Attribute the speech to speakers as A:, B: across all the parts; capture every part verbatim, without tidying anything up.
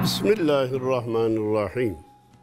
A: Bismillahirrahmanirrahim.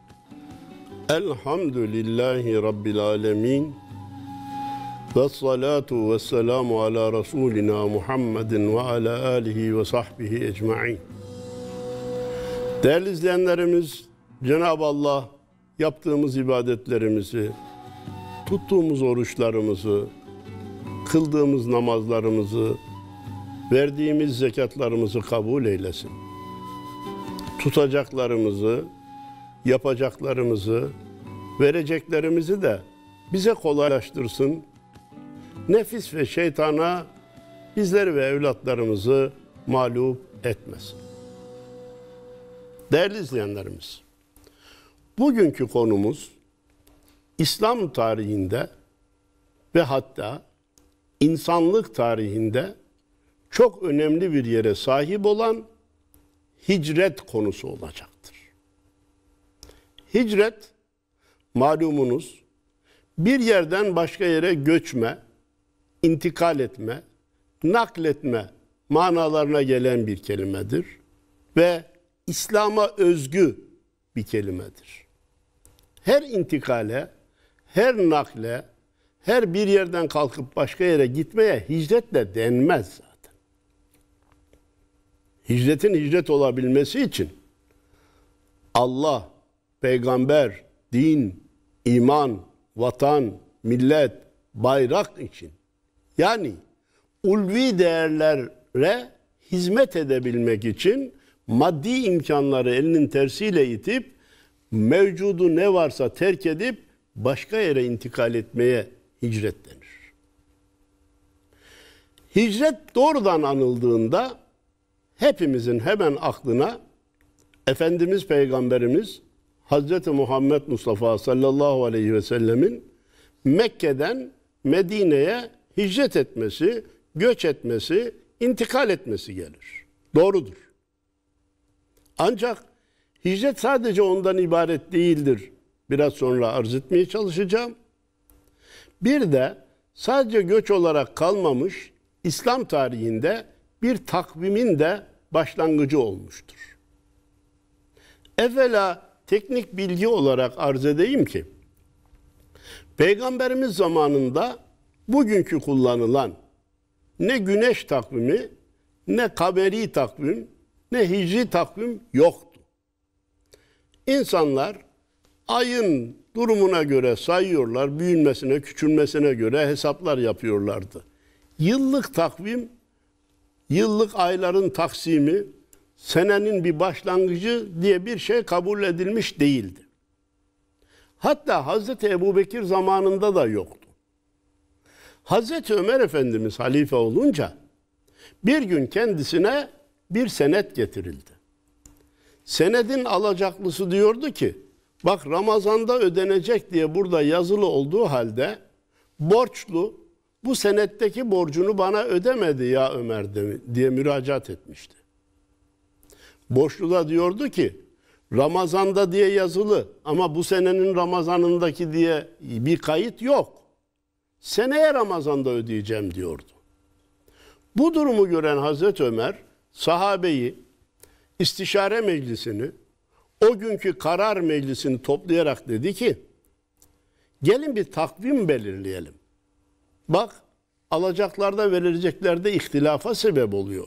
A: Elhamdülillahi Rabbil alemin. Ve salatu ve selamu ala Resulina Muhammedin ve ala alihi ve sahbihi ecma'in. Değerli izleyenlerimiz, Cenab-ı Allah yaptığımız ibadetlerimizi, tuttuğumuz oruçlarımızı, kıldığımız namazlarımızı, verdiğimiz zekatlarımızı kabul eylesin. Tutacaklarımızı, yapacaklarımızı, vereceklerimizi de bize kolaylaştırsın. Nefis ve şeytana bizleri ve evlatlarımızı mağlup etmesin. Değerli izleyenlerimiz, bugünkü konumuz İslam tarihinde ve hatta insanlık tarihinde çok önemli bir yere sahip olan hicret konusu olacaktır. Hicret, malumunuz, bir yerden başka yere göçme, intikal etme, nakletme manalarına gelen bir kelimedir ve İslam'a özgü bir kelimedir. Her intikale, her nakle, her bir yerden kalkıp başka yere gitmeye hicret de denmez zaten. Hicretin hicret olabilmesi için Allah, peygamber, din, iman, vatan, millet, bayrak için, yani ulvi değerlere hizmet edebilmek için maddi imkanları elinin tersiyle itip mevcudu ne varsa terk edip başka yere intikal etmeye hicret denir. Hicret doğrudan anıldığında hepimizin hemen aklına Efendimiz Peygamberimiz Hazreti Muhammed Mustafa sallallahu aleyhi ve sellemin Mekke'den Medine'ye hicret etmesi, göç etmesi, intikal etmesi gelir. Doğrudur. Ancak hicret sadece ondan ibaret değildir. Biraz sonra arz etmeye çalışacağım. Bir de sadece göç olarak kalmamış, İslam tarihinde bir takvimin de başlangıcı olmuştur. Evvela teknik bilgi olarak arz edeyim ki, Peygamberimiz zamanında bugünkü kullanılan ne güneş takvimi, ne kameri takvim, ne hicri takvim yoktu. İnsanlar ayın durumuna göre sayıyorlar, büyümesine, küçülmesine göre hesaplar yapıyorlardı. Yıllık takvim, yıllık ayların taksimi, senenin bir başlangıcı diye bir şey kabul edilmiş değildi. Hatta Hazreti Ebubekir zamanında da yoktu. Hazreti Ömer Efendimiz halife olunca bir gün kendisine bir senet getirildi. Senedin alacaklısı diyordu ki, bak Ramazan'da ödenecek diye burada yazılı olduğu halde borçlu bu senetteki borcunu bana ödemedi ya Ömer diye müracaat etmişti. Borçlu da diyordu ki, Ramazan'da diye yazılı ama bu senenin Ramazan'ındaki diye bir kayıt yok. Seneye Ramazan'da ödeyeceğim diyordu. Bu durumu gören Hazreti Ömer, sahabeyi, istişare meclisini, o günkü karar meclisini toplayarak dedi ki, gelin bir takvim belirleyelim. Bak, alacaklarda verileceklerde ihtilafa sebep oluyor.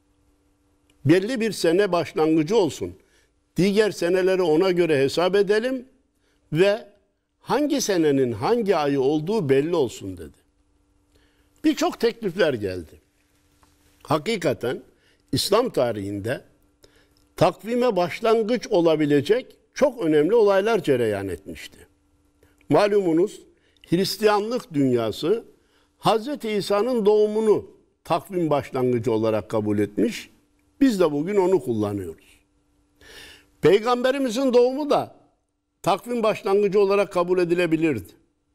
A: Belli bir sene başlangıcı olsun. Diğer seneleri ona göre hesap edelim ve hangi senenin hangi ayı olduğu belli olsun dedi. Birçok teklifler geldi. Hakikaten İslam tarihinde takvime başlangıç olabilecek çok önemli olaylar cereyan etmişti. Malumunuz Hristiyanlık dünyası Hazreti İsa'nın doğumunu takvim başlangıcı olarak kabul etmiş. Biz de bugün onu kullanıyoruz. Peygamberimizin doğumu da takvim başlangıcı olarak kabul edilebilirdi.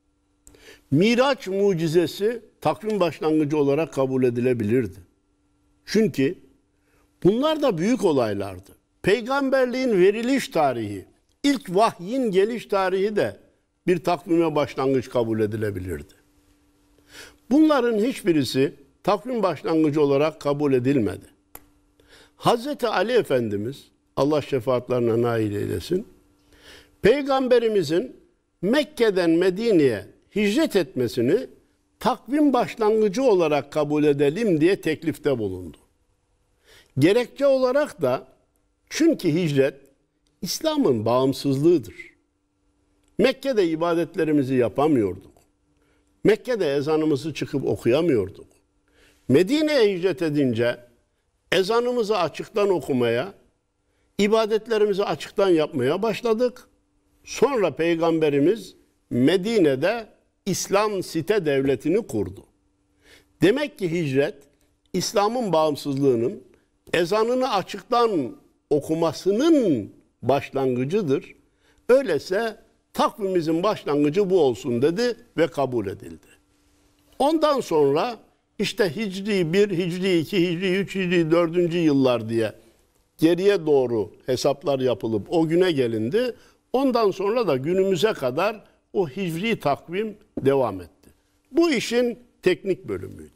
A: Miraç mucizesi takvim başlangıcı olarak kabul edilebilirdi. Çünkü bunlar da büyük olaylardı. Peygamberliğin veriliş tarihi, ilk vahyin geliş tarihi de bir takvime başlangıç kabul edilebilirdi. Bunların hiçbirisi takvim başlangıcı olarak kabul edilmedi. Hazreti Ali Efendimiz Allah şefaatlerine nail eylesin. Peygamberimizin Mekke'den Medine'ye hicret etmesini takvim başlangıcı olarak kabul edelim diye teklifte bulundu. Gerekçe olarak da çünkü hicret İslam'ın bağımsızlığıdır. Mekke'de ibadetlerimizi yapamıyorduk. Mekke'de ezanımızı çıkıp okuyamıyorduk. Medine'ye hicret edince ezanımızı açıktan okumaya, ibadetlerimizi açıktan yapmaya başladık. Sonra Peygamberimiz Medine'de İslam site devletini kurdu. Demek ki hicret, İslam'ın bağımsızlığının, ezanını açıktan okumasının başlangıcıdır. Öyleyse takvimimizin başlangıcı bu olsun dedi ve kabul edildi. Ondan sonra işte Hicri bir, Hicri iki, Hicri üç, Hicri dördüncü yıllar diye geriye doğru hesaplar yapılıp o güne gelindi. Ondan sonra da günümüze kadar o hicri takvim devam etti. Bu işin teknik bölümüydü.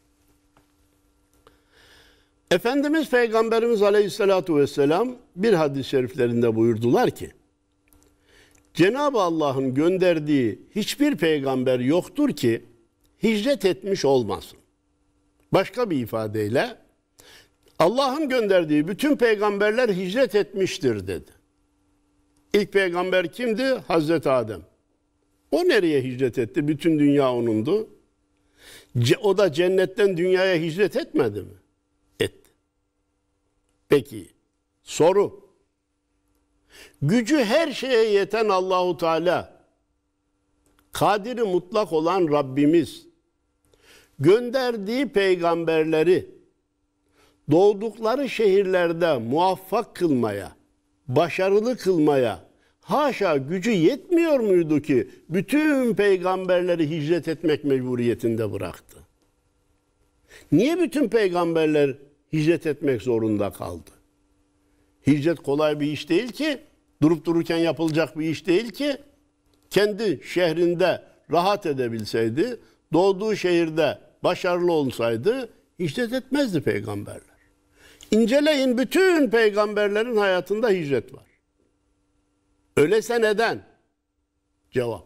A: Efendimiz Peygamberimiz Aleyhisselatü Vesselam bir hadis-i şeriflerinde buyurdular ki, Cenab-ı Allah'ın gönderdiği hiçbir peygamber yoktur ki hicret etmiş olmasın. Başka bir ifadeyle, Allah'ın gönderdiği bütün peygamberler hicret etmiştir dedi. İlk peygamber kimdi? Hazreti Adem. O nereye hicret etti? Bütün dünya onundu. O da cennetten dünyaya hicret etmedi mi? Etti. Peki, soru. Gücü her şeye yeten Allahu Teala, kadiri mutlak olan Rabbimiz, gönderdiği peygamberleri doğdukları şehirlerde muvaffak kılmaya, başarılı kılmaya haşa gücü yetmiyor muydu ki bütün peygamberleri hicret etmek mecburiyetinde bıraktı? Niye bütün peygamberler hicret etmek zorunda kaldı? Hicret kolay bir iş değil ki, durup dururken yapılacak bir iş değil ki. Kendi şehrinde rahat edebilseydi, doğduğu şehirde başarılı olsaydı hicret etmezdi peygamberler. İnceleyin, bütün peygamberlerin hayatında hicret var. Öyleyse neden? Cevap.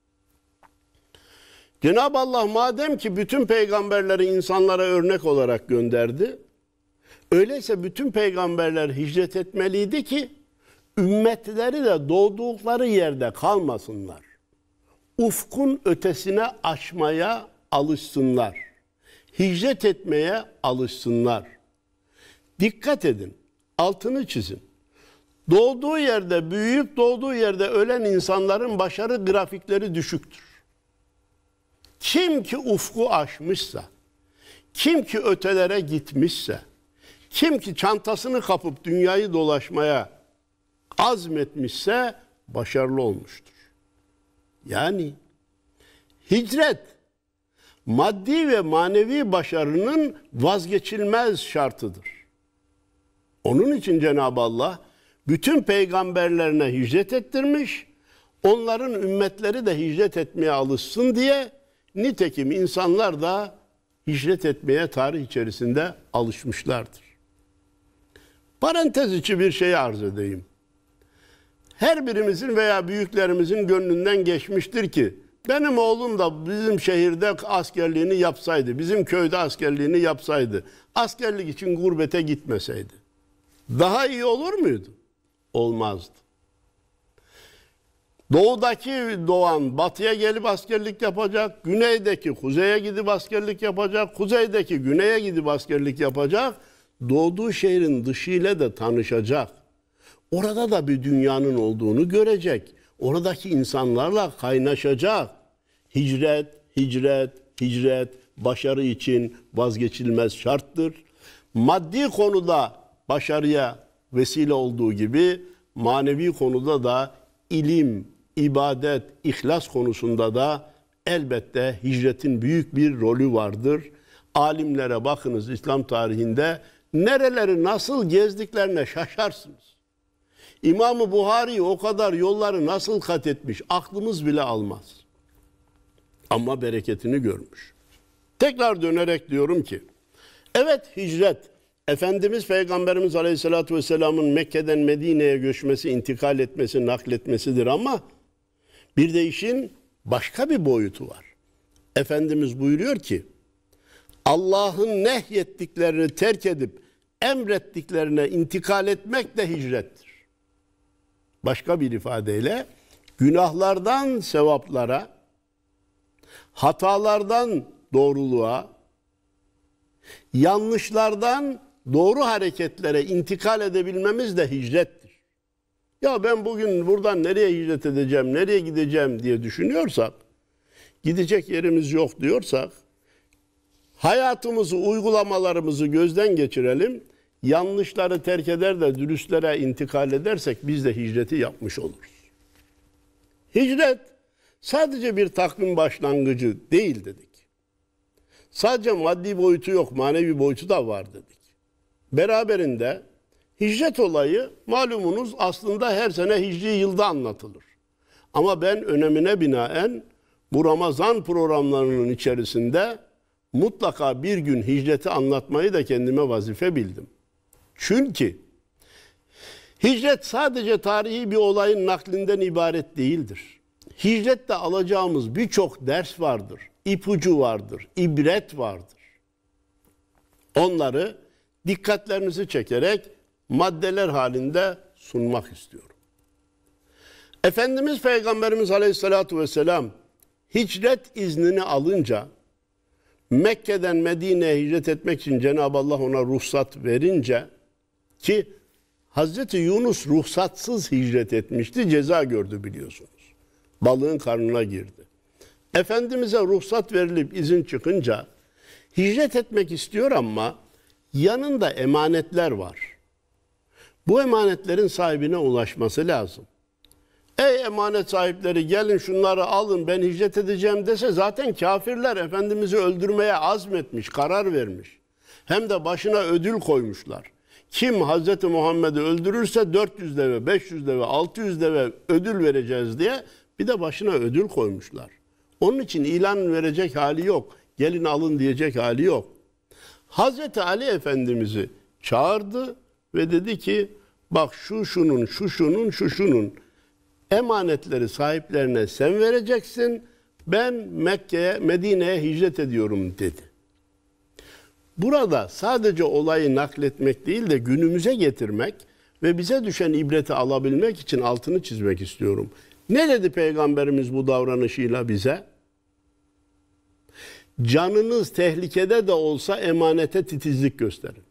A: Cenab-ı Allah madem ki bütün peygamberleri insanlara örnek olarak gönderdi, öyleyse bütün peygamberler hicret etmeliydi ki ümmetleri de doğdukları yerde kalmasınlar. Ufkun ötesine açmaya alışsınlar. Hicret etmeye alışsınlar. Dikkat edin, altını çizin. Doğduğu yerde, büyüyüp doğduğu yerde ölen insanların başarı grafikleri düşüktür. Kim ki ufku aşmışsa, kim ki ötelere gitmişse, kim ki çantasını kapıp dünyayı dolaşmaya azmetmişse başarılı olmuştur. Yani hicret, maddi ve manevi başarının vazgeçilmez şartıdır. Onun için Cenab-ı Allah bütün peygamberlerine hicret ettirmiş, onların ümmetleri de hicret etmeye alışsın diye, nitekim insanlar da hicret etmeye tarih içerisinde alışmışlardır. Parantez içi bir şey arz edeyim. Her birimizin veya büyüklerimizin gönlünden geçmiştir ki, benim oğlum da bizim şehirde askerliğini yapsaydı, bizim köyde askerliğini yapsaydı, askerlik için gurbete gitmeseydi, daha iyi olur muydu? Olmazdı. Doğudaki doğan batıya gelip askerlik yapacak, güneydeki kuzeye gidip askerlik yapacak, kuzeydeki güneye gidip askerlik yapacak, doğduğu şehrin dışıyla da tanışacak. Orada da bir dünyanın olduğunu görecek. Oradaki insanlarla kaynaşacak. Hicret, hicret, hicret başarı için vazgeçilmez şarttır. Maddi konuda başarıya vesile olduğu gibi manevi konuda da ilim, ibadet, ihlas konusunda da elbette hicretin büyük bir rolü vardır. Alimlere bakınız İslam tarihinde nereleri nasıl gezdiklerine şaşarsınız. İmam-ı Buhari o kadar yolları nasıl kat etmiş aklımız bile almaz. Ama bereketini görmüş. Tekrar dönerek diyorum ki, evet hicret Efendimiz Peygamberimiz Aleyhisselatü Vesselam'ın Mekke'den Medine'ye göçmesi, intikal etmesi, nakletmesidir ama bir de işin başka bir boyutu var. Efendimiz buyuruyor ki, Allah'ın nehyettiklerini terk edip emrettiklerine intikal etmek de hicrettir. Başka bir ifadeyle, günahlardan sevaplara, hatalardan doğruluğa, yanlışlardan doğru hareketlere intikal edebilmemiz de hicrettir. Ya ben bugün buradan nereye hicret edeceğim, nereye gideceğim diye düşünüyorsak, gidecek yerimiz yok diyorsak, hayatımızı, uygulamalarımızı gözden geçirelim, yanlışları terk eder de dürüstlere intikal edersek biz de hicreti yapmış oluruz. Hicret sadece bir takvim başlangıcı değil dedik. Sadece maddi boyutu yok, manevi boyutu da var dedik. Beraberinde hicret olayı malumunuz aslında her sene hicri yılda anlatılır. Ama ben önemine binaen bu Ramazan programlarının içerisinde mutlaka bir gün hicreti anlatmayı da kendime vazife bildim. Çünkü hicret sadece tarihi bir olayın naklinden ibaret değildir. Hicrette alacağımız birçok ders vardır, ipucu vardır, ibret vardır. Onları dikkatlerinizi çekerek maddeler halinde sunmak istiyorum. Efendimiz Peygamberimiz Aleyhisselatü Vesselam hicret iznini alınca, Mekke'den Medine'ye hicret etmek için Cenab-ı Allah ona ruhsat verince, ki Hazreti Yunus ruhsatsız hicret etmişti, ceza gördü biliyorsunuz. Balığın karnına girdi. Efendimiz'e ruhsat verilip izin çıkınca hicret etmek istiyor ama yanında emanetler var. Bu emanetlerin sahibine ulaşması lazım. Ey emanet sahipleri gelin şunları alın ben hicret edeceğim dese zaten kafirler Efendimiz'i öldürmeye azmetmiş, karar vermiş. Hem de başına ödül koymuşlar. Kim Hazreti Muhammed'i öldürürse dört yüz deve, beş yüz deve, altı yüz deve ödül vereceğiz diye bir de başına ödül koymuşlar. Onun için ilan verecek hali yok. Gelin alın diyecek hali yok. Hazreti Ali Efendimiz'i çağırdı ve dedi ki bak şu şunun, şu şunun, şu şunun emanetleri sahiplerine sen vereceksin. Ben Mekke'ye, Medine'ye hicret ediyorum dedi. Burada sadece olayı nakletmek değil de günümüze getirmek ve bize düşen ibreti alabilmek için altını çizmek istiyorum. Ne dedi Peygamberimiz bu davranışıyla bize? Canınız tehlikede de olsa emanete titizlik gösterin.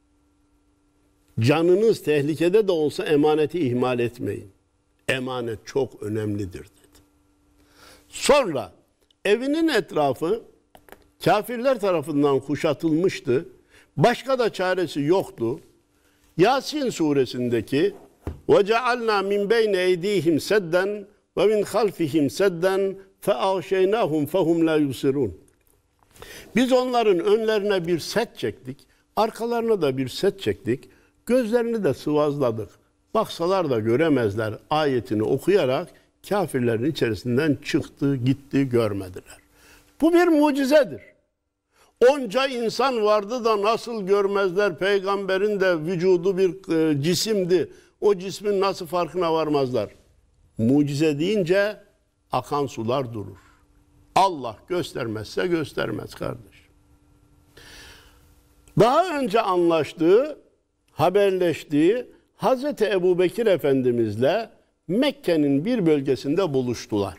A: Canınız tehlikede de olsa emaneti ihmal etmeyin. Emanet çok önemlidir dedi. Sonra evinin etrafı kafirler tarafından kuşatılmıştı. Başka da çaresi yoktu. Yasin suresindeki وَجَعَلْنَا مِنْ بَيْنَ اَيْد۪يهِمْ سَدًّا وَمِنْ خَلْفِهِمْ سَدًّا فَاَغْشَيْنَاهُمْ فَهُمْ لَا يُبْصِرُونَ. Biz onların önlerine bir set çektik, arkalarına da bir set çektik, gözlerini de sıvazladık. Baksalar da göremezler ayetini okuyarak kafirlerin içerisinden çıktı, gitti, görmediler. Bu bir mucizedir. Onca insan vardı da nasıl görmezler, peygamberin de vücudu bir e, cisimdi. O cismin nasıl farkına varmazlar? Mucize deyince akan sular durur. Allah göstermezse göstermez kardeş. Daha önce anlaştığı, haberleştiği Hazreti Ebubekir Efendimizle Mekke'nin bir bölgesinde buluştular.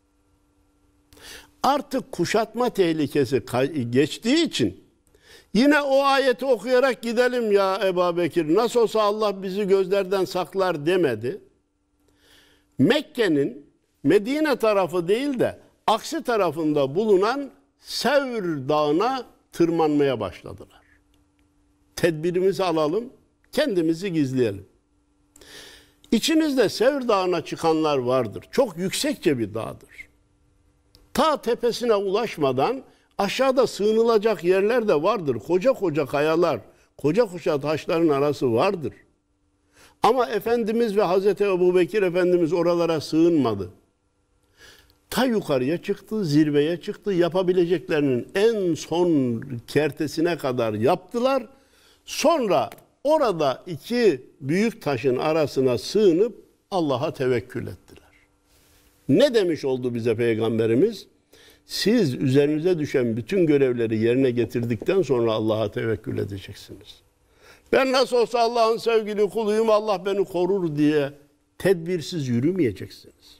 A: Artık kuşatma tehlikesi geçtiği için yine o ayeti okuyarak gidelim ya Ebubekir, nasıl olsa Allah bizi gözlerden saklar demedi. Mekke'nin Medine tarafı değil de aksi tarafında bulunan Sevr Dağı'na tırmanmaya başladılar. Tedbirimizi alalım, kendimizi gizleyelim. İçinizde Sevr Dağı'na çıkanlar vardır. Çok yüksekçe bir dağdır. Ta tepesine ulaşmadan aşağıda sığınılacak yerler de vardır. Koca koca kayalar, koca koca taşların arası vardır. Ama Efendimiz ve Hazreti Ebubekir Efendimiz oralara sığınmadı. Ta yukarıya çıktı, zirveye çıktı. Yapabileceklerinin en son kertesine kadar yaptılar. Sonra orada iki büyük taşın arasına sığınıp Allah'a tevekkül ettiler. Ne demiş oldu bize Peygamberimiz? Siz üzerinize düşen bütün görevleri yerine getirdikten sonra Allah'a tevekkül edeceksiniz. Ben nasıl olsa Allah'ın sevgili kuluyum, Allah beni korur diye tedbirsiz yürümeyeceksiniz.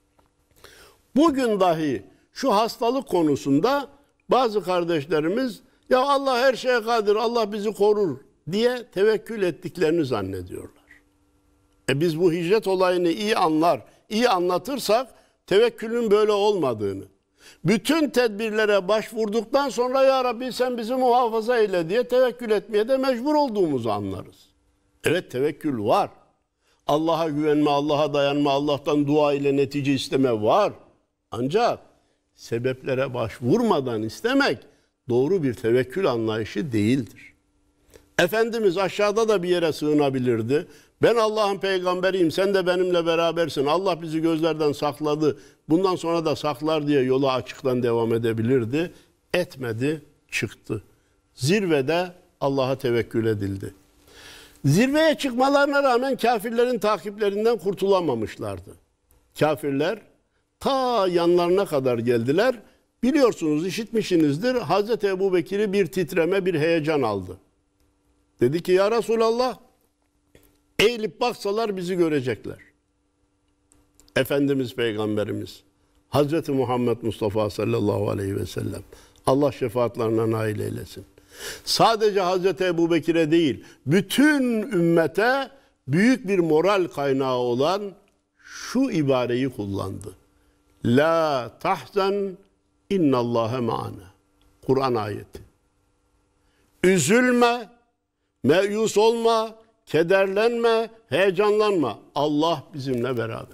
A: Bugün dahi şu hastalık konusunda bazı kardeşlerimiz ya Allah her şeye kadir, Allah bizi korur diye tevekkül ettiklerini zannediyorlar. E biz bu hicret olayını iyi anlar, iyi anlatırsak tevekkülün böyle olmadığını, bütün tedbirlere başvurduktan sonra ya Rabbi sen bizi muhafaza eyle diye tevekkül etmeye de mecbur olduğumuzu anlarız. Evet, tevekkül var. Allah'a güvenme, Allah'a dayanma, Allah'tan dua ile netice isteme var. Ancak sebeplere başvurmadan istemek doğru bir tevekkül anlayışı değildir. Efendimiz aşağıda da bir yere sığınabilirdi. Ben Allah'ın peygamberiyim, sen de benimle berabersin. Allah bizi gözlerden sakladı. Bundan sonra da saklar diye yola açıktan devam edebilirdi. Etmedi, çıktı. Zirvede Allah'a tevekkül edildi. Zirveye çıkmalarına rağmen kafirlerin takiplerinden kurtulamamışlardı. Kafirler ta yanlarına kadar geldiler. Biliyorsunuz, işitmişsinizdir. Hazreti Ebubekir'i bir titreme, bir heyecan aldı. Dedi ki ya Resulallah, eğilip baksalar bizi görecekler. Efendimiz Peygamberimiz Hazreti Muhammed Mustafa sallallahu aleyhi ve sellem, Allah şefaatlerine nail eylesin, sadece Hazreti Ebubekir'e değil, bütün ümmete büyük bir moral kaynağı olan şu ibareyi kullandı. La tahzan innallâhe ma'ana. Kur'an ayeti. Üzülme, meyus olma, kederlenme, heyecanlanma. Allah bizimle beraberdir.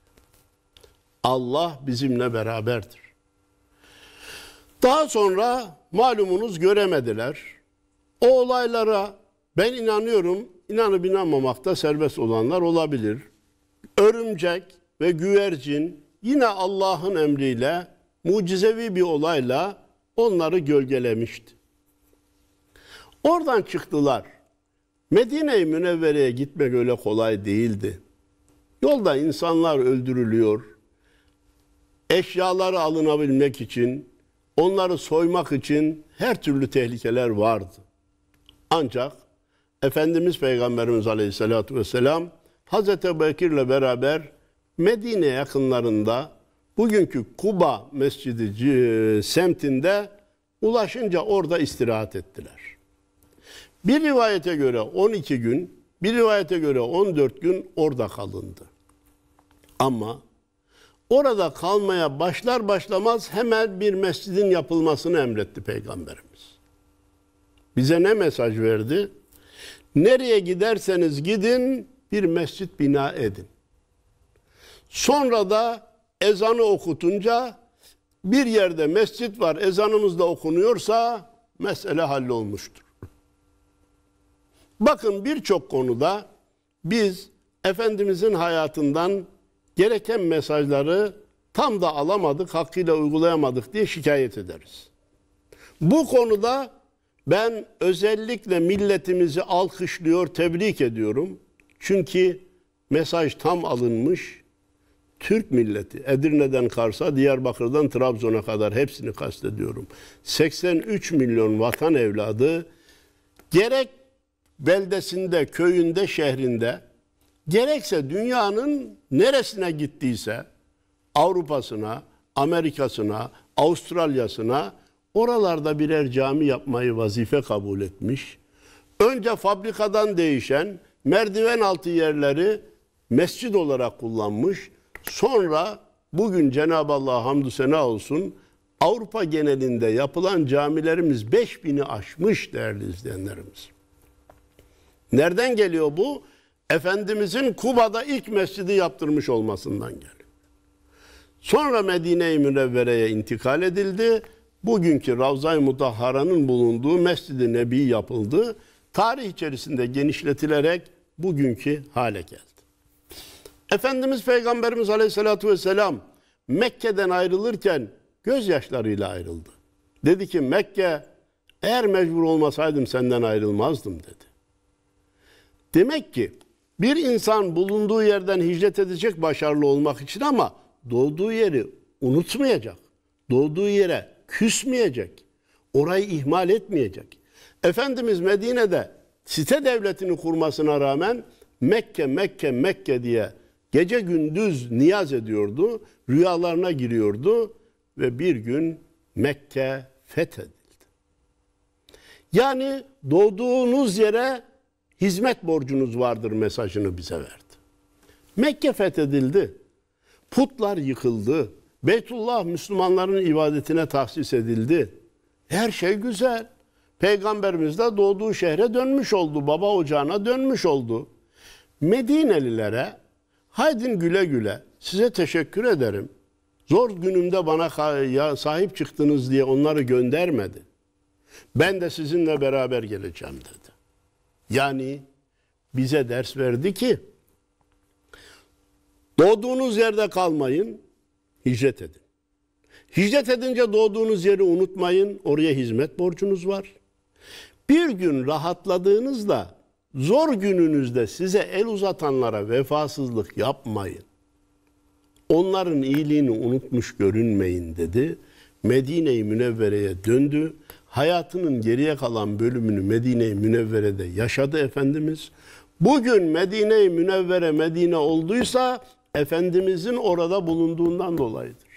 A: Allah bizimle beraberdir. Daha sonra malumunuz göremediler. O olaylara ben inanıyorum, inanıp inanmamakta serbest olanlar olabilir. Örümcek ve güvercin yine Allah'ın emriyle, mucizevi bir olayla onları gölgelemişti. Oradan çıktılar. Medine-i Münevvere'ye gitmek öyle kolay değildi. Yolda insanlar öldürülüyor. Eşyaları alınabilmek için, onları soymak için her türlü tehlikeler vardı. Ancak Efendimiz Peygamberimiz Aleyhisselatü Vesselam Hazreti Ebubekir'le beraber Medine yakınlarında bugünkü Kuba Mescidi semtinde ulaşınca orada istirahat ettiler. Bir rivayete göre on iki gün, bir rivayete göre on dört gün orada kalındı. Ama orada kalmaya başlar başlamaz hemen bir mescidin yapılmasını emretti Peygamberimiz. Bize ne mesaj verdi? Nereye giderseniz gidin bir mescit bina edin. Sonra da ezanı okutunca bir yerde mescit var, ezanımız da okunuyorsa mesele hallolmuştur. Bakın birçok konuda biz Efendimizin hayatından gereken mesajları tam da alamadık, hakkıyla uygulayamadık diye şikayet ederiz. Bu konuda ben özellikle milletimizi alkışlıyor, tebrik ediyorum. Çünkü mesaj tam alınmış. Türk milleti, Edirne'den Kars'a, Diyarbakır'dan Trabzon'a kadar hepsini kastediyorum. seksen üç milyon vatan evladı gerek beldesinde, köyünde, şehrinde, gerekse dünyanın neresine gittiyse, Avrupa'sına, Amerika'sına, Avustralya'sına, oralarda birer cami yapmayı vazife kabul etmiş. Önce fabrikadan değişen merdiven altı yerleri mescid olarak kullanmış. Sonra bugün Cenab-ı Allah hamdü sena olsun, Avrupa genelinde yapılan camilerimiz beş bini aşmış değerli izleyenlerimiz. Nereden geliyor bu? Efendimizin Kuba'da ilk mescidi yaptırmış olmasından geliyor. Sonra Medine-i Münevvere'ye intikal edildi. Bugünkü Ravza-i Mutahhara'nın bulunduğu Mescid-i Nebi yapıldı. Tarih içerisinde genişletilerek bugünkü hale geldi. Efendimiz Peygamberimiz Aleyhisselatü Vesselam Mekke'den ayrılırken gözyaşlarıyla ayrıldı. Dedi ki Mekke Eğer mecbur olmasaydım senden ayrılmazdım dedi. Demek ki bir insan bulunduğu yerden hicret edecek başarılı olmak için ama doğduğu yeri unutmayacak. Doğduğu yere küsmeyecek. Orayı ihmal etmeyecek. Efendimiz Medine'de site devletini kurmasına rağmen Mekke, Mekke, Mekke diye gece gündüz niyaz ediyordu. Rüyalarına giriyordu ve bir gün Mekke fethedildi. Yani doğduğunuz yere hizmet borcunuz vardır mesajını bize verdi. Mekke fethedildi. Putlar yıkıldı. Beytullah Müslümanların ibadetine tahsis edildi. Her şey güzel. Peygamberimiz de doğduğu şehre dönmüş oldu. Baba ocağına dönmüş oldu. Medinelilere haydin güle güle size teşekkür ederim. Zor günümde bana sahip çıktınız diye onları göndermedi. Ben de sizinle beraber geleceğim dedi. Yani bize ders verdi ki doğduğunuz yerde kalmayın, hicret edin. Hicret edince doğduğunuz yeri unutmayın, oraya hizmet borcunuz var. Bir gün rahatladığınızda, zor gününüzde size el uzatanlara vefasızlık yapmayın. Onların iyiliğini unutmuş görünmeyin dedi. Medine-i Münevvere'ye döndü. Hayatının geriye kalan bölümünü Medine-i Münevvere'de yaşadı Efendimiz. Bugün Medine-i Münevvere Medine olduysa Efendimizin orada bulunduğundan dolayıdır.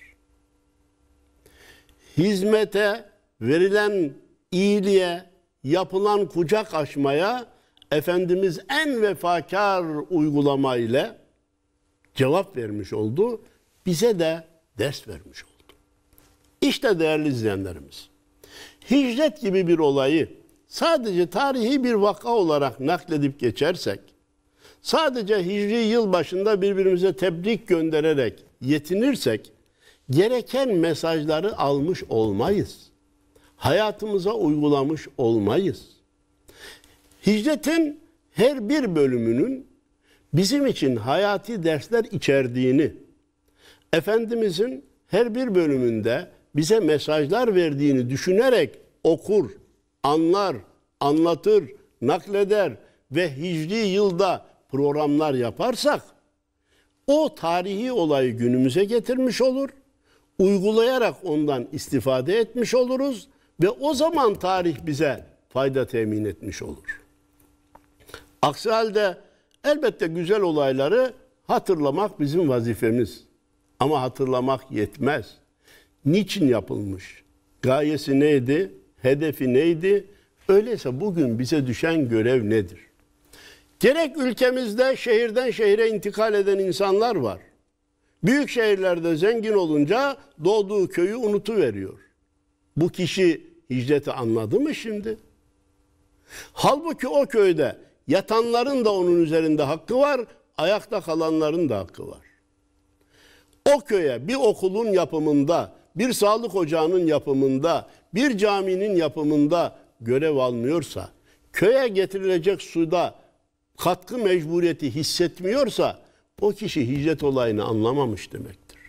A: Hizmete, verilen iyiliğe, yapılan kucak açmaya Efendimiz en vefakar uygulama ile cevap vermiş oldu. Bize de ders vermiş oldu. İşte değerli izleyenlerimiz, hicret gibi bir olayı sadece tarihi bir vaka olarak nakledip geçersek, sadece hicri yıl başında birbirimize tebrik göndererek yetinirsek, gereken mesajları almış olmayız. Hayatımıza uygulamış olmayız. Hicretin her bir bölümünün bizim için hayati dersler içerdiğini, Efendimizin her bir bölümünde bize mesajlar verdiğini düşünerek okur, anlar, anlatır, nakleder ve hicri yılda programlar yaparsak, o tarihi olayı günümüze getirmiş olur, uygulayarak ondan istifade etmiş oluruz ve o zaman tarih bize fayda temin etmiş olur. Aksi halde elbette güzel olayları hatırlamak bizim vazifemiz. Ama hatırlamak yetmez. Niçin yapılmış? Gayesi neydi? Hedefi neydi? Öyleyse bugün bize düşen görev nedir? Gerek ülkemizde şehirden şehire intikal eden insanlar var. Büyük şehirlerde zengin olunca doğduğu köyü unutuveriyor. Bu kişi hicreti anladı mı şimdi? Halbuki o köyde yatanların da onun üzerinde hakkı var, ayakta kalanların da hakkı var. O köye bir okulun yapımında, bir sağlık ocağının yapımında, bir caminin yapımında görev almıyorsa, köye getirilecek suda katkı mecburiyeti hissetmiyorsa, o kişi hicret olayını anlamamış demektir.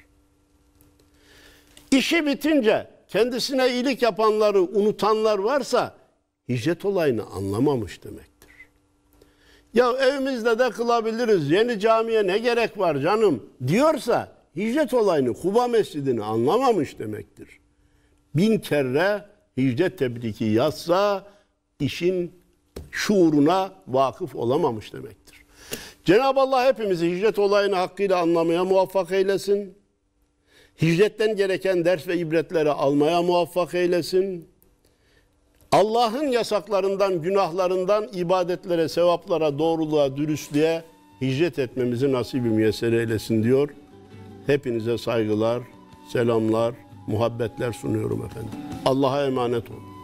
A: İşi bitince kendisine iyilik yapanları unutanlar varsa, hicret olayını anlamamış demektir. Ya evimizde de kılabiliriz, yeni camiye ne gerek var canım diyorsa, hicret olayını, Kuba Mescidi'ni anlamamış demektir. Bin kere hicret tebriki yazsa, işin şuuruna vakıf olamamış demektir. Cenab-ı Allah hepimizi hicret olayını hakkıyla anlamaya muvaffak eylesin. Hicretten gereken ders ve ibretleri almaya muvaffak eylesin. Allah'ın yasaklarından, günahlarından ibadetlere, sevaplara, doğruluğa, dürüstlüğe hicret etmemizi nasip-i müyesser eylesin diyor. Hepinize saygılar, selamlar, muhabbetler sunuyorum efendim. Allah'a emanet olun.